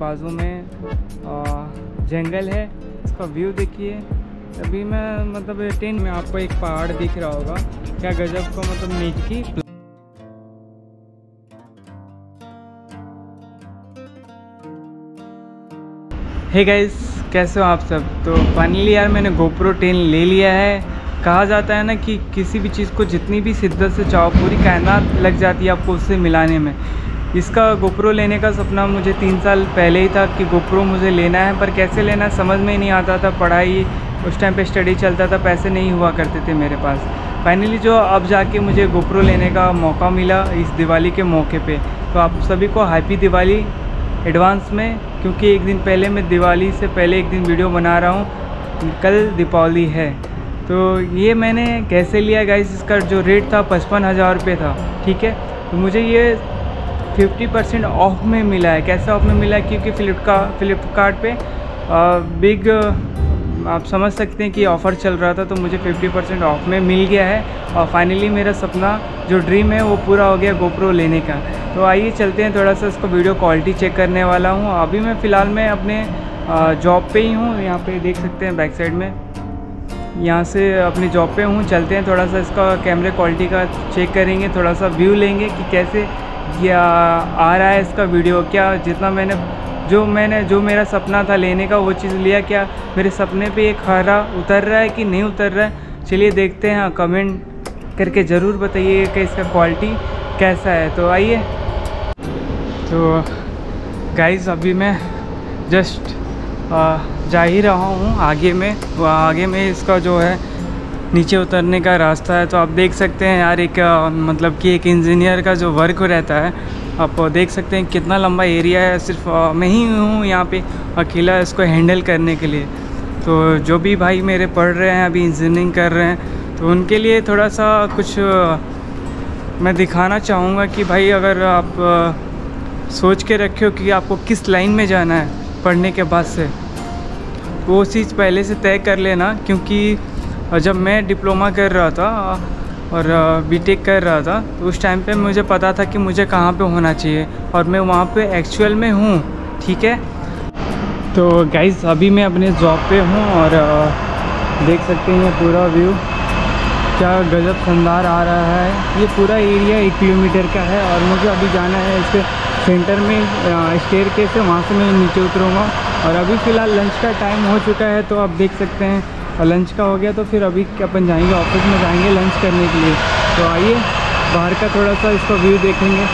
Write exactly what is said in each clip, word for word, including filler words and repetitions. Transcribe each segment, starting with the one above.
बाजू में जंगल है, इसका व्यू देखिए। अभी मैं मतलब टेन में आपको एक पहाड़ दिख रहा होगा, क्या गजब का मतलब नीच की। हे गाइस, कैसे हो आप सब। तो फाइनली यार मैंने गोप्रो टेन ले लिया है। कहा जाता है ना कि किसी भी चीज़ को जितनी भी शिद्दत से चाहो पूरी कायनात लग जाती है आपको उससे मिलाने में। इसका गोप्रो लेने का सपना मुझे तीन साल पहले ही था कि गोप्रो मुझे लेना है, पर कैसे लेना समझ में ही नहीं आता था। पढ़ाई उस टाइम पे स्टडी चलता था, पैसे नहीं हुआ करते थे मेरे पास। फाइनली जो अब जाके मुझे गोप्रो लेने का मौका मिला इस दिवाली के मौके पे, तो आप सभी को हैप्पी दिवाली एडवांस में, क्योंकि एक दिन पहले मैं दिवाली से पहले एक दिन वीडियो बना रहा हूँ। कल दीपावली है। तो ये मैंने कैसे लिया गाइस, इसका जो रेट था पचपन हज़ार रुपये था, ठीक है। तो मुझे ये फिफ्टी परसेंट ऑफ में मिला है। कैसे ऑफ में मिला है, क्योंकि फ्लिपकार्ट फ्लिपकार्ट पे आ, बिग आप समझ सकते हैं कि ऑफ़र चल रहा था, तो मुझे फिफ्टी परसेंट ऑफ में मिल गया है। और फाइनली मेरा सपना जो ड्रीम है वो पूरा हो गया गोप्रो लेने का। तो आइए चलते हैं, थोड़ा सा इसको वीडियो क्वालिटी चेक करने वाला हूँ। अभी मैं फ़िलहाल मैं अपने जॉब पे ही हूँ, यहाँ पे देख सकते हैं बैक साइड में, यहाँ से अपनी जॉब पे हूँ। चलते हैं, थोड़ा सा इसका कैमरे क्वालिटी का चेक करेंगे, थोड़ा सा व्यू लेंगे कि कैसे या आ रहा है इसका वीडियो। क्या जितना मैंने जो मैंने जो मेरा सपना था लेने का वो चीज़ लिया, क्या मेरे सपने पे एक खरा उतर रहा है कि नहीं उतर रहा है। चलिए देखते हैं, कमेंट करके ज़रूर बताइए कि इसका क्वालिटी कैसा है। तो आइए। तो गाइस अभी मैं जस्ट जा ही रहा हूँ आगे में, वो आगे में इसका जो है नीचे उतरने का रास्ता है। तो आप देख सकते हैं यार, एक मतलब कि एक इंजीनियर का जो वर्क रहता है, आप देख सकते हैं कितना लंबा एरिया है। सिर्फ मैं ही हूँ यहाँ पे अकेला इसको हैंडल करने के लिए। तो जो भी भाई मेरे पढ़ रहे हैं अभी इंजीनियरिंग कर रहे हैं, तो उनके लिए थोड़ा सा कुछ मैं दिखाना चाहूँगा कि भाई अगर आप सोच के रखे हो कि आपको किस लाइन में जाना है पढ़ने के बाद से, वो चीज़ पहले से तय कर लेना। क्योंकि जब मैं डिप्लोमा कर रहा था और बीटेक कर रहा था, तो उस टाइम पे मुझे पता था कि मुझे कहाँ पे होना चाहिए, और मैं वहाँ पे एक्चुअल में हूँ, ठीक है। तो गाइस अभी मैं अपने जॉब पे हूँ और देख सकते हैं ये पूरा व्यू, क्या गजब शानदार आ रहा है। ये पूरा एरिया एक किलोमीटर का है और मुझे अभी जाना है इसके सेंटर में स्टेयर के से, वहाँ से मैं नीचे उतरूँगा। और अभी फ़िलहाल लंच का टाइम हो चुका है, तो आप देख सकते हैं और लंच का हो गया, तो फिर अभी अपन जाएंगे ऑफिस में, जाएंगे लंच करने के लिए। तो आइए बाहर का थोड़ा सा इसका व्यू देखेंगे।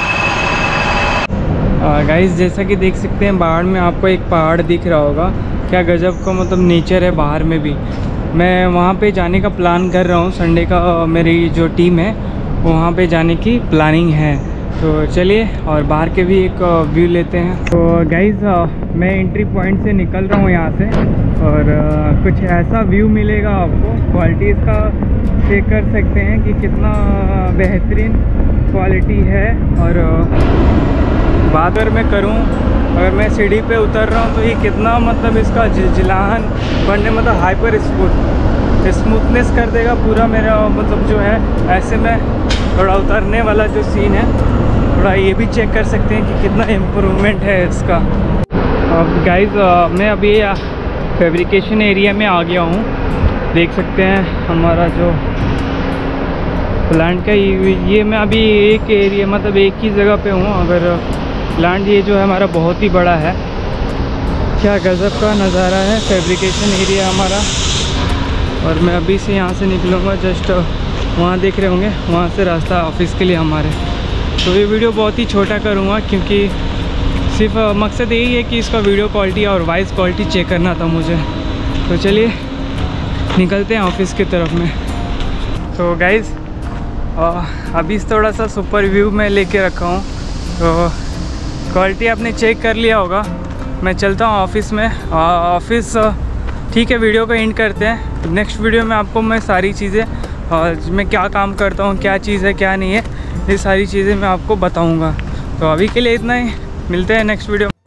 गाइस जैसा कि देख सकते हैं बाहर में आपको एक पहाड़ दिख रहा होगा, क्या गजब का मतलब नेचर है बाहर में भी। मैं वहाँ पे जाने का प्लान कर रहा हूँ, संडे का मेरी जो टीम है वहाँ पे जाने की प्लानिंग है। तो चलिए और बाहर के भी एक व्यू लेते हैं। तो गाइस मैं एंट्री पॉइंट से निकल रहा हूँ यहाँ से, और कुछ ऐसा व्यू मिलेगा आपको। क्वालिटी इसका चेक कर सकते हैं कि कितना बेहतरीन क्वालिटी है। और बात अगर मैं करूँ, अगर मैं सीढ़ी पे उतर रहा हूँ तो ये कितना मतलब इसका जिलाहन बनने, मतलब हाइपर स्मूथ स्मूथनेस कर देगा पूरा मेरा मतलब जो है। ऐसे में थोड़ा उतरने वाला जो सीन है, थोड़ा ये भी चेक कर सकते हैं कि कितना इम्प्रूवमेंट है इसका। अब गाइस मैं अभी फैब्रिकेशन एरिया में आ गया हूँ, देख सकते हैं हमारा जो प्लांट का ये, ये मैं अभी एक एरिया मतलब एक ही जगह पे हूँ। अगर प्लांट ये जो है हमारा बहुत ही बड़ा है, क्या गजब का नज़ारा है फैब्रिकेशन एरिया हमारा। और मैं अभी से यहाँ से निकलूँगा, जस्ट वहाँ देख रहे होंगे वहाँ से रास्ता ऑफिस के लिए हमारे। तो ये वीडियो बहुत ही छोटा करूँगा, क्योंकि सिर्फ मकसद यही है कि इसका वीडियो क्वालिटी और वॉइस क्वालिटी चेक करना था मुझे। तो चलिए निकलते हैं ऑफिस की तरफ में। तो गाइज़ अभी थोड़ा सा सुपर व्यू में लेके रखा हूँ, तो क्वालिटी आपने चेक कर लिया होगा। मैं चलता हूँ ऑफिस में। ऑफिस ठीक है, वीडियो को एंड करते हैं। नेक्स्ट वीडियो में आपको मैं सारी चीज़ें और मैं क्या काम करता हूँ, क्या चीज़ है क्या नहीं है, ये सारी चीज़ें मैं आपको बताऊँगा। तो अभी के लिए इतना ही, मिलते हैं नेक्स्ट वीडियो।